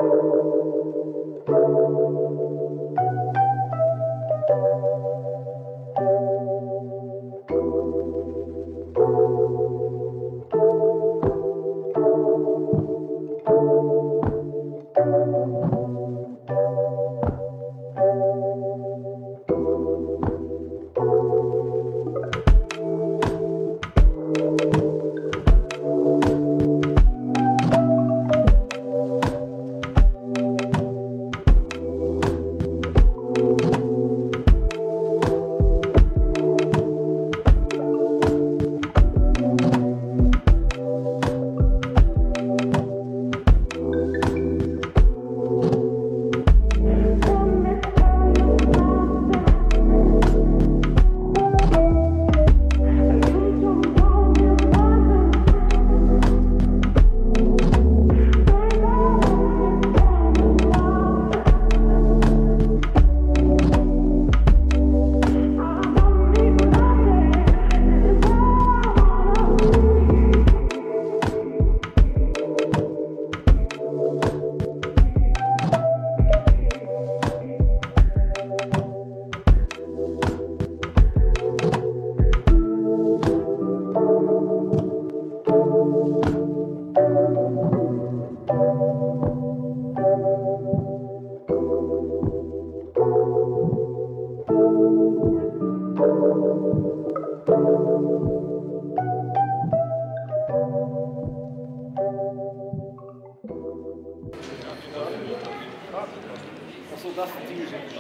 Achso, das ist die Geschichte.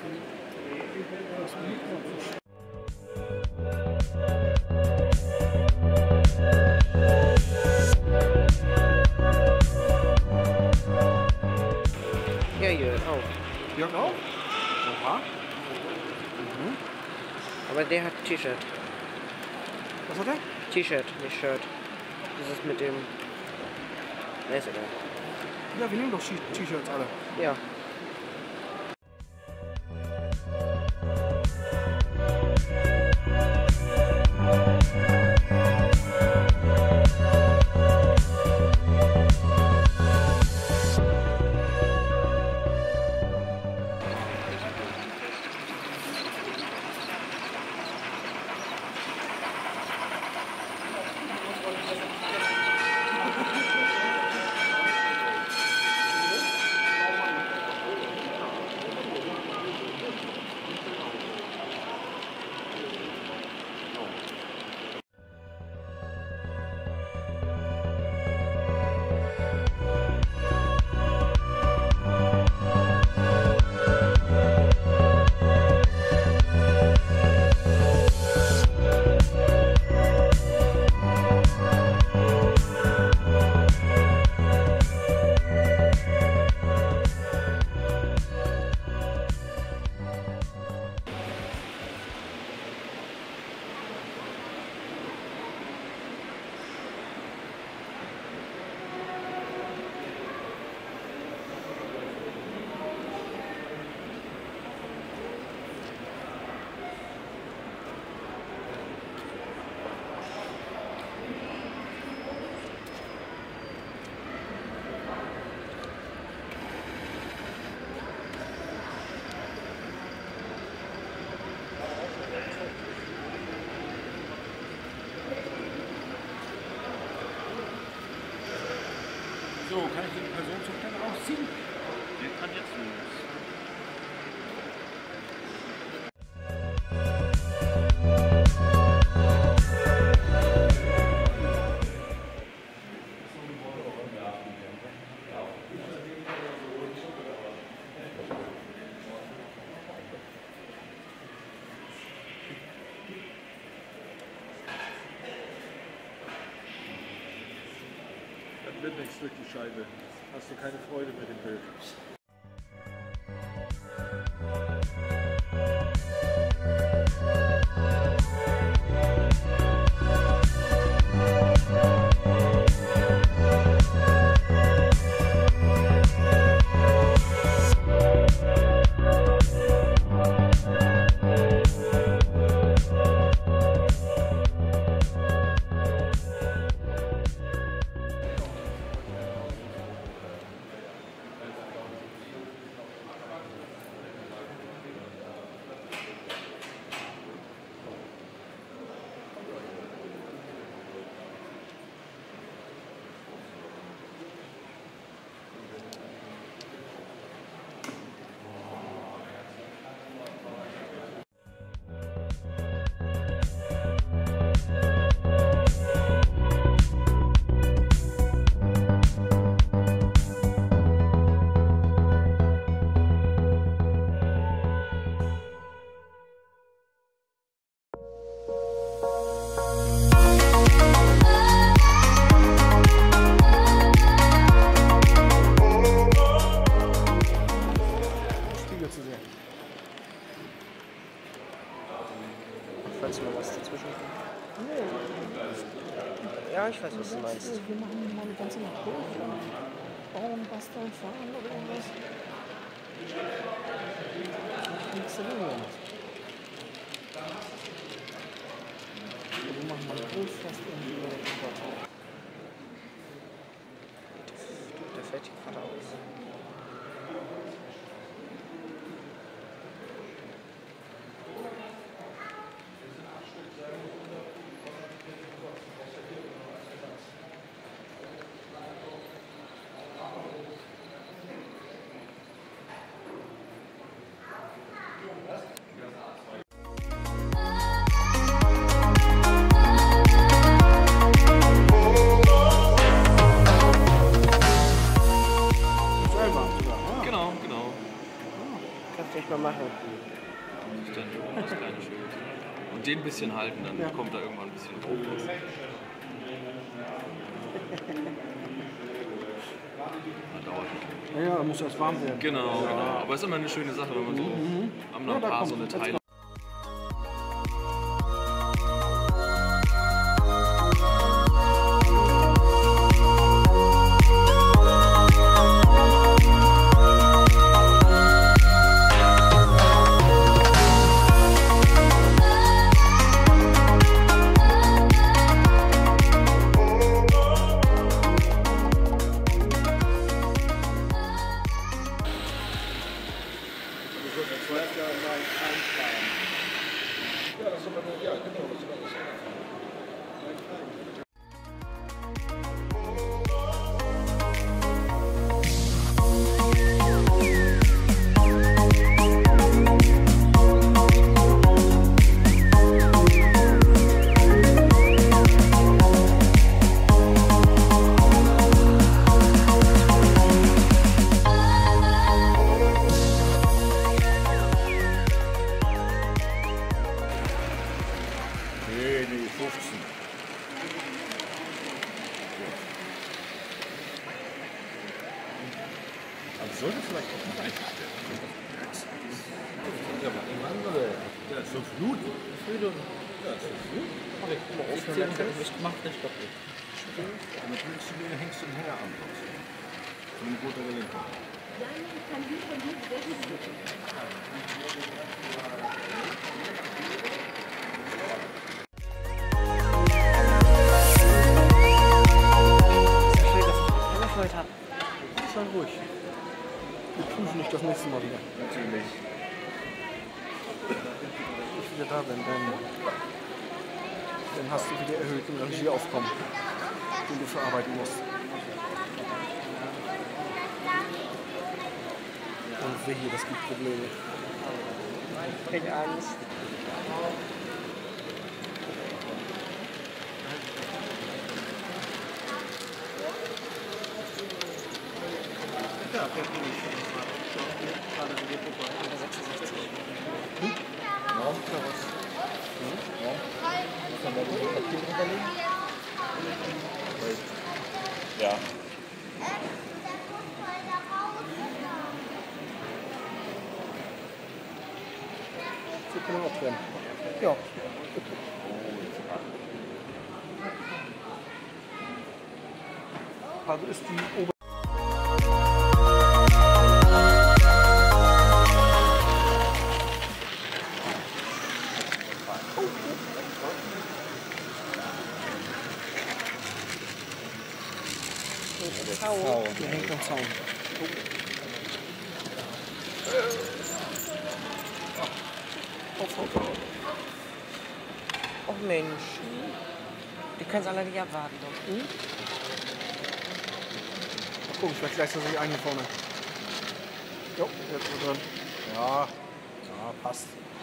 Ja, Jörg auch. Jörg auch? Oha. Aber der hat T-Shirt. Was hat er? T-Shirt, nicht Shirt. Das ist mit dem... Ne, ist egal. Ja, wir nehmen doch T-Shirts alle. Ja. So, kann ich den Personenzustand rausziehen? Der kann jetzt los. Wird nichts durch die Scheibe. Hast du keine Freude mit dem Bild. Falls mal was dazwischen kommt. Ja, ich weiß, was du meinst. Wir machen mal eine ganze Nacht durch und bauen, basteln, fahren oder irgendwas. Nichts dagegen. Wir machen mal durch, fast irgendwie oder irgendwas. Der fällt hier gerade aus. Kannst du nicht mal machen. den ein bisschen halten, dann kommt da irgendwann ein bisschen hoch. Dauert nicht. Ja, muss erst warm werden. Genau, genau. Aber es ist immer eine schöne Sache, wenn man so am ein paar so eine Teile. Sollte vielleicht auch nicht eingestellt werden. Ja, aber im anderen. Ja, 5 Minuten. Ja, 5 Minuten. Ich mach den Stopp nicht. Und dann hängst du den Hänger an. Von dem Boot der Linke. Sei ruhig. Wir prüfen dich das nächste Mal wieder. Natürlich. Wenn ich wieder da bin, dann hast du wieder erhöhten Regieaufkommen, den du verarbeiten musst. Und wehe, das gibt Probleme. Ich krieg Angst. Ja, okay, Ja. So können wir auch trennen. Ja. Also ist die Ober Der hängt am Zaun. Oh Mensch. Die können es alle nicht abwarten. Doch. Mal gucken, vielleicht gleicht er sich ein hier vorne. Jo, jetzt ist er drin. Ja, ja, passt.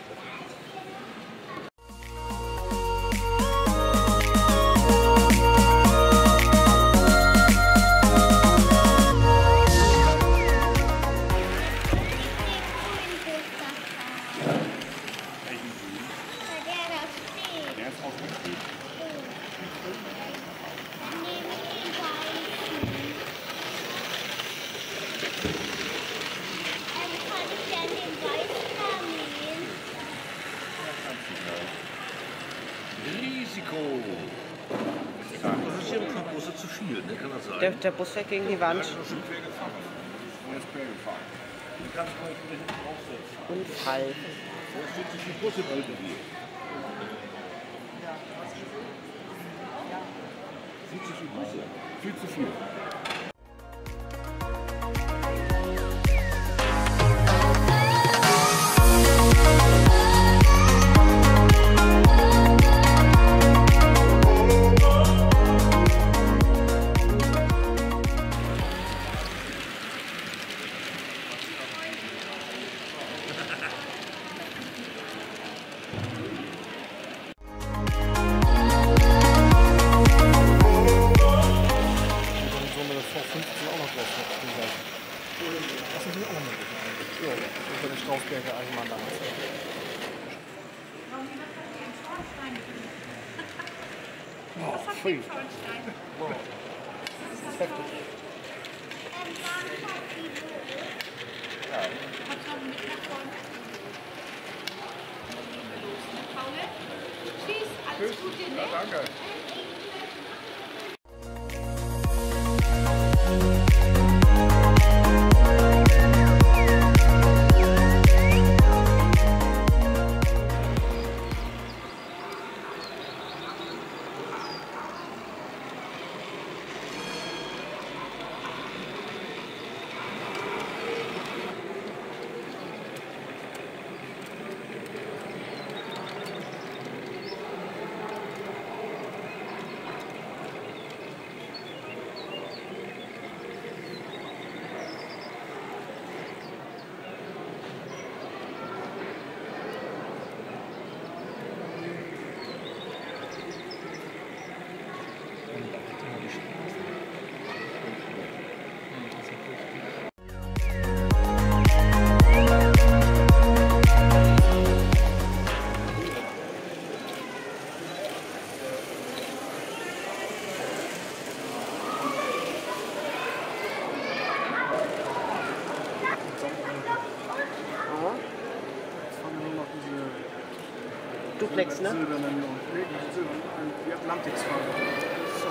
Risiko. Passagiere zu viel, ne? Kann das sein? Der Bus fährt gegen die Wand. Ich bin schon quer gefahren. Er ist quer gefahren. Du kannst mal wieder hinten draufsetzen. Unfall. Da steht zu viel Bus im Oldenburg. Viel zu viel Busse. Viel zu viel. Strausberger Eisenbahn damals. Oh, pfui. Wow. Das ist heftig. Tschüss, alles Gute, ne? Ja, danke. Duplex, ne? Silbernen und die Atlantiksfarbe. So.